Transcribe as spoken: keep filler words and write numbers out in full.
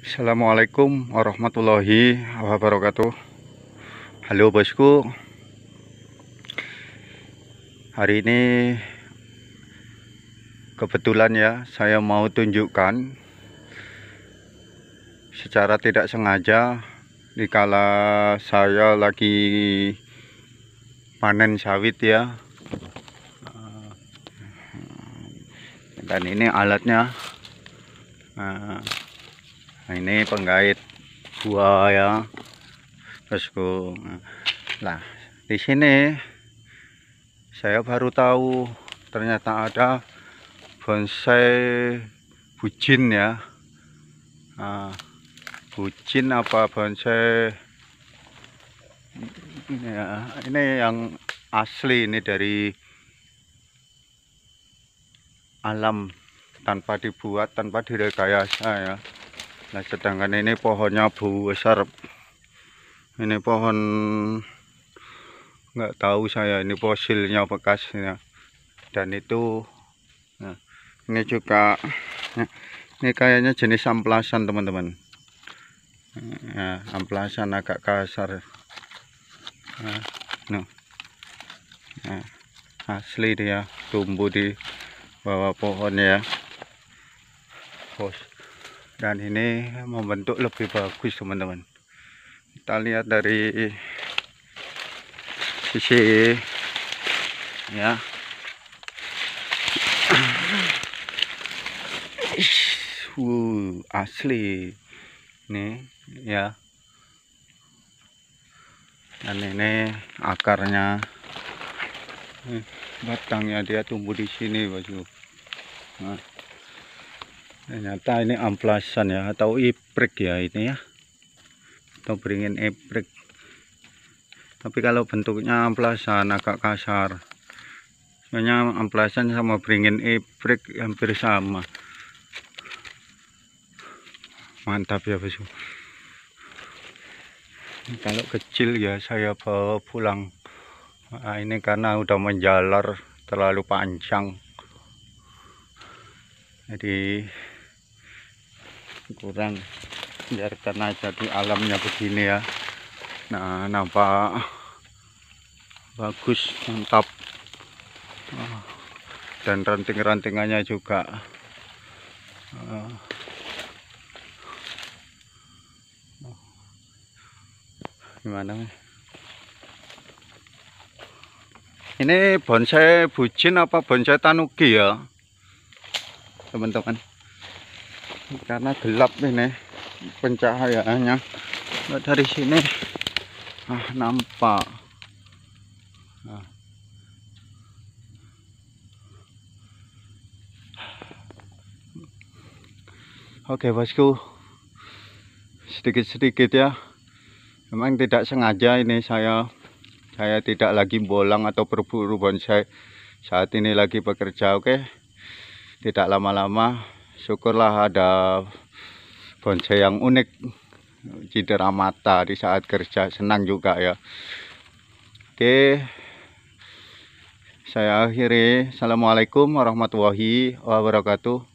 Assalamualaikum warahmatullahi wabarakatuh. Halo bosku, hari ini kebetulan ya saya mau tunjukkan secara tidak sengaja dikala saya lagi panen sawit ya. Dan ini alatnya. Nah, ini penggait buah ya bosku. Nah, di sini saya baru tahu ternyata ada bonsai bucin ya. Nah, bucin apa bonsai ini ya, ini yang asli, ini dari alam tanpa dibuat, tanpa direkayasa ya. Nah, sedangkan ini pohonnya besar. Ini pohon nggak tahu saya, ini fosilnya bekasnya. Dan itu, nah, ini juga, nah, ini kayaknya jenis amplasan teman-teman. Nah, amplasan agak kasar. Nah, nah, nah, asli dia tumbuh di bawah pohon ya. Bos. Dan ini membentuk lebih bagus teman-teman. Kita lihat dari sisi ya. Uh, asli nih ya. Dan ini akarnya, nih, batangnya dia tumbuh di sini bosku. Nah, ternyata ini amplasan ya, atau iprik ya ini ya, atau beringin iprik. Tapi kalau bentuknya amplasan agak kasar. Soalnya amplasan sama beringin iprik hampir sama. Mantap ya bosku. Kalau kecil ya saya bawa pulang. Nah, ini karena udah menjalar terlalu panjang, jadi kurang, biarkan aja di alamnya begini ya. Nah, nampak bagus, mantap. Dan ranting-rantingannya juga gimana? Ini bonsai bucin apa bonsai tanuki ya teman-teman, karena gelap ini pencahayaannya. Nah, dari sini ah, nampak. Nah. Oke bosku, sedikit-sedikit ya, memang tidak sengaja ini saya saya tidak lagi bolang atau berburu bonsai, saat ini lagi bekerja. Oke, tidak lama-lama, syukurlah ada bonsai yang unik, cindera mata di saat kerja, senang juga ya. Oke, saya akhiri. Assalamualaikum warahmatullahi wabarakatuh.